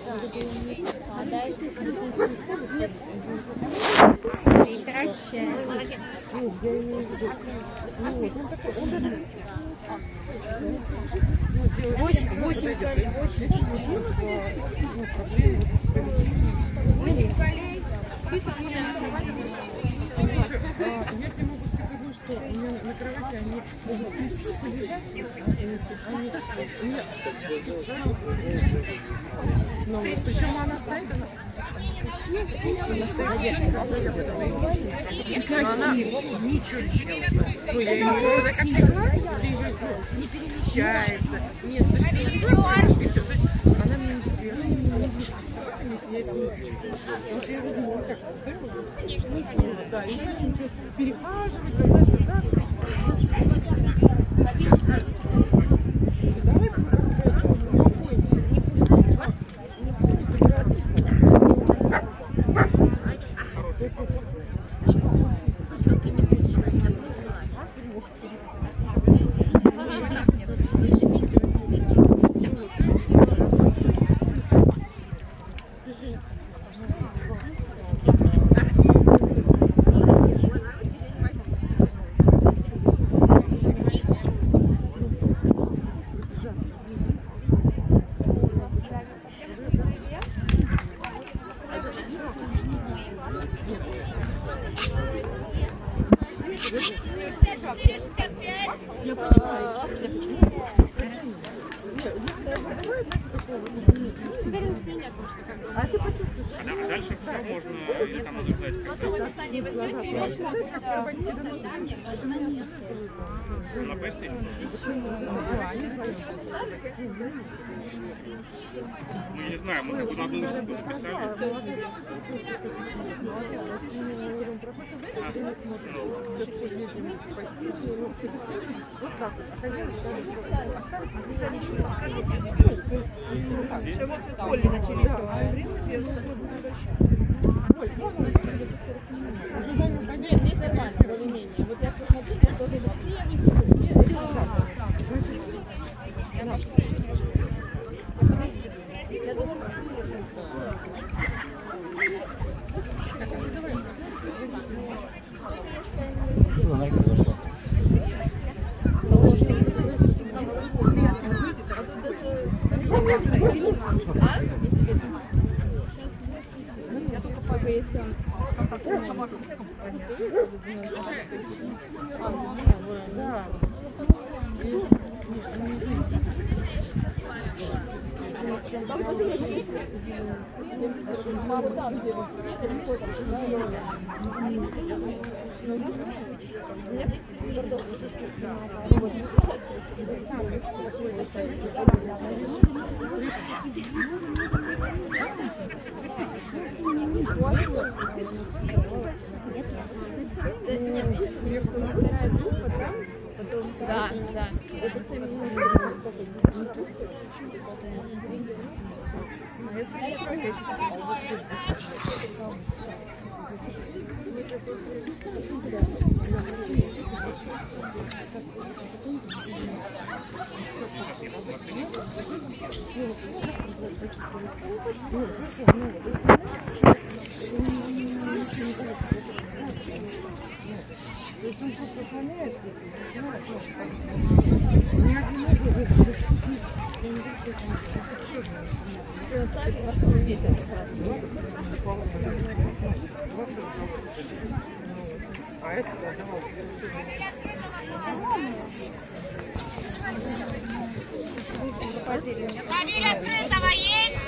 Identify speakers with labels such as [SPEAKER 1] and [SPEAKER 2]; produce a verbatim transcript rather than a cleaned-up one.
[SPEAKER 1] А дальше? Прекращай. Молодец. Восемь, восемь колей, восемь. Восемь колей.
[SPEAKER 2] Я тебе могу сказать одно, что у меня на кровати они идти, полежать, они, ну, причем она стоит, она, она стоит, она ничего не делает. Ну, я ее уже как не гладила, не перемещается. Нет, то есть, и все, то есть она мне не если я это не вижу. Потому что я возьму, как ну, да, и ничего перехаживать, да, я понимаю. А ты почувствуешь?
[SPEAKER 3] А дальше все можно, или там надо ждать? На песте? Ну, я не знаю, мы как бы на одну выставку записали.
[SPEAKER 2] Вот так вот. А хозяин
[SPEAKER 1] Что вот Олли начали. В принципе, нет, здесь нормально, более-менее. Вот я смотрю, я тоже я выступлю. Я думаю, я только по ГСМ. Да. Да, да. Это
[SPEAKER 2] А это
[SPEAKER 4] Дверь открытого есть?